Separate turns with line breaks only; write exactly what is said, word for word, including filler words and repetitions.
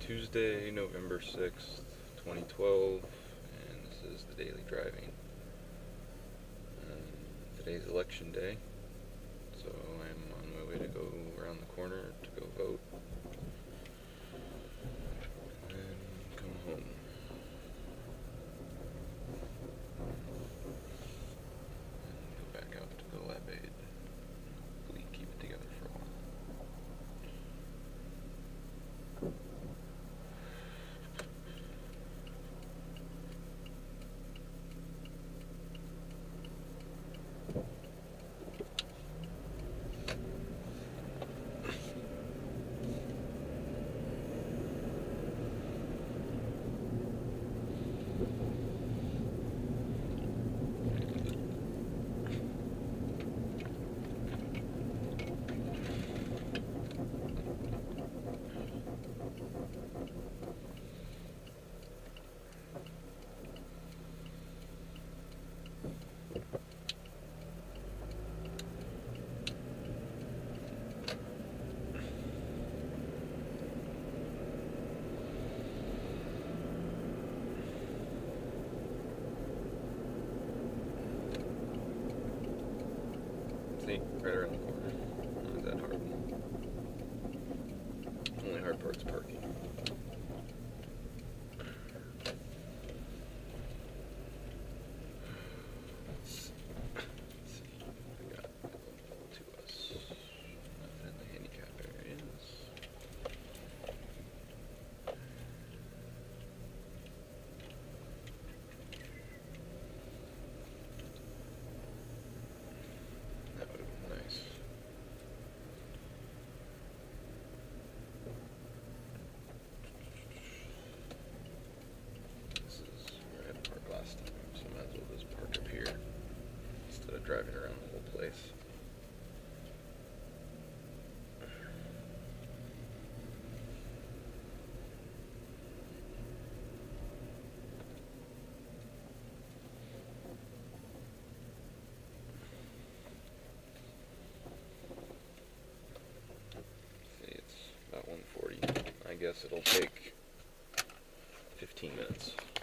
Tuesday, November sixth, twenty twelve, and this is the daily driving. Um, today's election day, so I'm on my way to go around the corner to go vote, and then come home. And go back out to the lab aid. Hopefully keep it together for a while. See, right around the corner. Not that hard. Only hard part's parking. Let's see. We got available to us. Nothing in the handicap areas. That would have been nice. This is where I had to park last time, so I might as well just park up here instead of driving around the whole place. See, it's about one forty. I guess it'll take fifteen minutes.